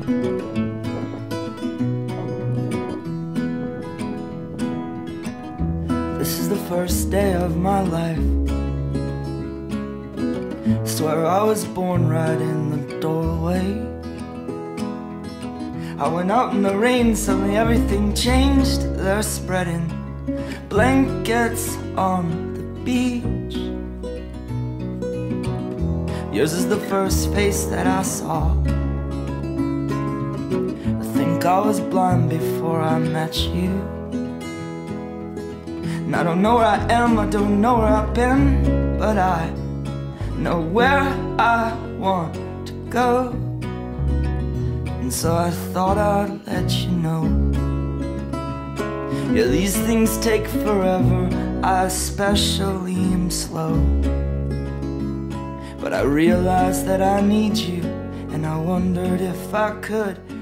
This is the first day of my life. Swear I was born right in the doorway. I went out in the rain, suddenly everything changed. They're spreading blankets on the beach. Yours is the first face that I saw. I think I was blind before I met you. And I don't know where I am, I don't know where I've been, but I know where I want to go. And so I thought I'd let you know. Yeah, these things take forever, I especially am slow. But I realized that I need you, and I wondered if I could